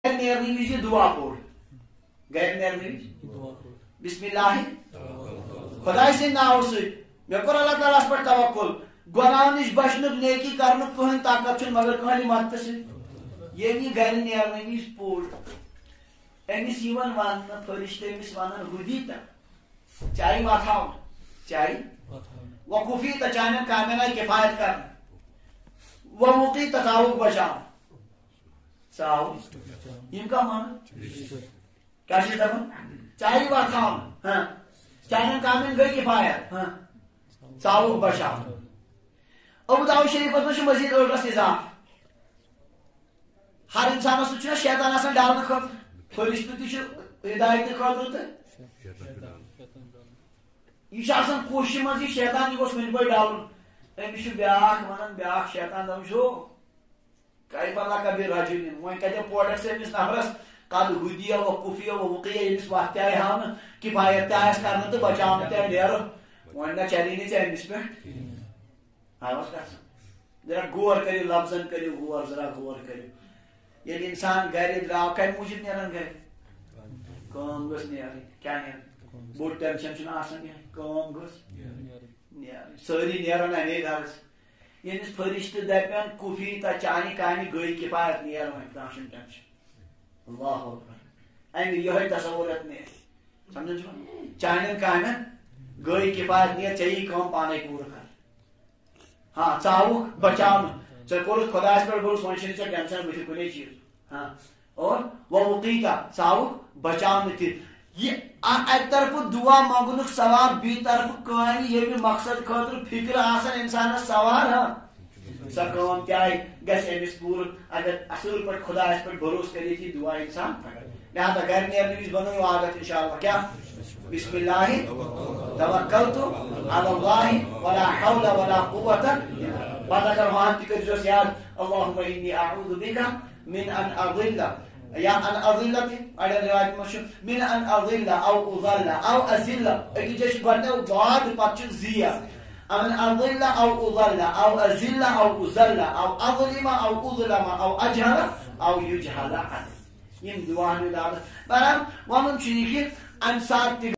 نیرنی وز یہ دعا پور گھر نیرنی بسم اللہ خدا سند ناو سی مے کور اللہ تعالیٰ پہ توکل گناہ نش بچن نیکی کرن کہین طاقت مگر کہانی مدد سی یہ گھر نیرنی وز پور امس ون فرشت امس ون ہدی تو چاہے واتھاؤ چاہے وقوفی تو چانن کامین کفایت کر وقی تعاوق بچاؤ ثاو یم کا مان کیا دپان چاہے واتھاؤ ہاں چانن کامین گئی کفایت ہاں ثاوق بچاؤ ابو داؤد شریف میں مزید ارس اضافہ ہر انسان ستھ شیطان آسان ڈالنے خاطر فرشت تہ ہدایت خاطر تو یہ کوشش مز شیطان یہ گوس ون پہ ڈالن امس بیاکھ ونان بیاکھ شیطان دپان شو کیف لک برجل وۄنۍ کتہِ پوڈک سے أمِس نفرس قد ہدیہ و کفیہ و وقیہ أمِس وتھ تہِ آیہِ ہاونہٕ کفایت تہِ آسہِ کرنہٕ تہٕ بچاونہٕ تہِ آیہِ نیرو وۄنۍ نہ چلی نہٕ ژےٚ أمِس پٮ۪ٹھ آواز گژھان ذرا غور کٔرِو لفظن کٔرِو غور ذرا غور کٔرِو ییٚلہِ انسان گرِ درٛاو کمہِ موٗجوٗب نیران گرِ کٲم گٔژھ نیرٕنۍ کیٛاہ نیرٕنۍ بوٚڑ ٹینشن چھُنہٕ آسان کینٛہہ کٲم گٔژھ نیرٕنۍ سٲری نیران اَمے گرس ییٚمِس فرشت دپن کفی تا چانہِ کامہِ گٔے کفایت نیر وۄنۍ کانٛہہ چھُنہٕ ٹینشن اللہ اکبر امہِ یِہوے تصوُرت نیرِ سمجھان چھُوا چانٮ۪ن کامٮ۪ن گٔے کفایت نیر ژےٚ یی کٲم پانے پوٗرٕ کر ہاں ژاوُکھ بچاونہٕ ژےٚ کوٚرُتھ خۄدایس پٮ۪ٹھ بروس وۄنۍ چھُنہٕ ژےٚ ٹینشن بٕتھِ کُنے چیٖز ہاں اور وقیٖتا ژاوُکھ بچاونہٕ تہِ یہ اکہ طرف دعا منگنک ثواب بی طرف کامہ ییٚمہِ مقصد خاطر فکر آسان انسانس سوار ہاں سۄ کٲم تہِ آیہِ گژھِ أمِس پوٗرٕ اگر اصل پٲٹھۍ خۄدایس پٮ۪ٹھ بروس کٔرِتھ یہِ دعا انسان لہذا گھر نیرنہٕ وِزِ بنٲیِو عادت انشاءاللہ کیا بسم اللہ توکلت علی اللہ ولا حول ولا قوة پتہٕ اگر وان تہِ کٔرۍزیوس یاد اللہم انی اعوذ بک من ان اضل یا ان اضل اڑین روایت من ان اضل او اضل او ازل اکی جیسے گھٹنے بعد پتہ زیا ان اضل او اضل او ازل او ازل او اظلم او اظلم او اجهل او يجهل یم دعا برحال ونن چھ یہ کہ ان سات